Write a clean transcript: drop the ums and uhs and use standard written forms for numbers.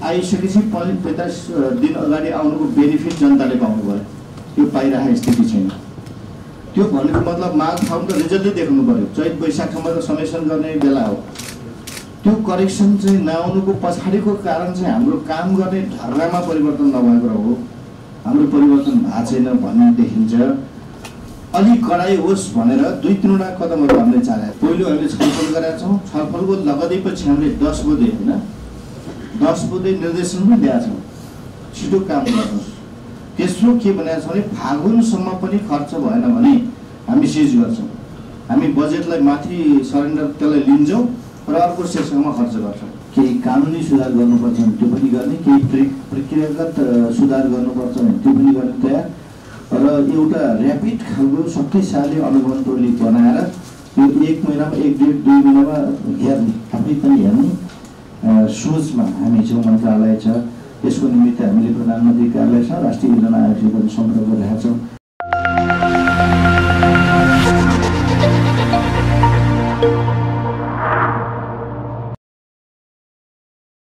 आइसकेपछि 45 दिन अगाडि आउनुको बेनिफिट जनताले पाउनु पर्यो, त्यो पाइरहेको स्थिति छैन। त्यो भनेको मतलब माघ फाउन त रिजल्टै देख्नु पर्यो, चैत वैशाखमा त समेसन गर्ने बेला हो। त्यो करेक्सन चाहिँ नआउनुको पछाडिको कारण चाहिँ हाम्रो काम गर्ने ढर्रामा परिवर्तन नभएको हो, हाम्रो परिवर्तन भएको छैन भन्ने देखिन्छ। अलिक कडाइ होस् भनेर 2-3वटा कदमहरू हामीले चाले। पहिलो हामीले छलफल गरेका छौँ, छलफलको लगदैपछि हामीले 10 बुँदे होइन 10 बुँदे निर्देशन पनि दिएका छौँ, छिटो काम गर्नुहोस्। तेस्रो के भनेको छ भने फागुनसम्म पनि खर्च भएन भने हामी सिज गर्छौँ, हामी बजेटलाई माथि सरेन्डर त्यसलाई लिन्छौँ र अर्को सेक्सनमा खर्च गर्छौँ। केही कानुनी सुधार गर्नुपर्छ भने त्यो पनि गर्ने, केही प्रक्रियागत सुधार गर्नुपर्छ भने त्यो पनि गर्ने तयार र एउटा ऱ्यापिड खालको शक्तिशाली अनुगमन टोली बनाएर यो 1 महिनामा 1-1.5-2 महिनामा हेर्ने, आफै पनि हेर्ने सोचमा हामी छौँ। मन्त्रालय छ, यसको निमित्त हामीले प्रधानमन्त्री कार्यालयसँग राष्ट्रिय योजना आयोगसित पनि सम्पर्क गरिरहेका छौँ।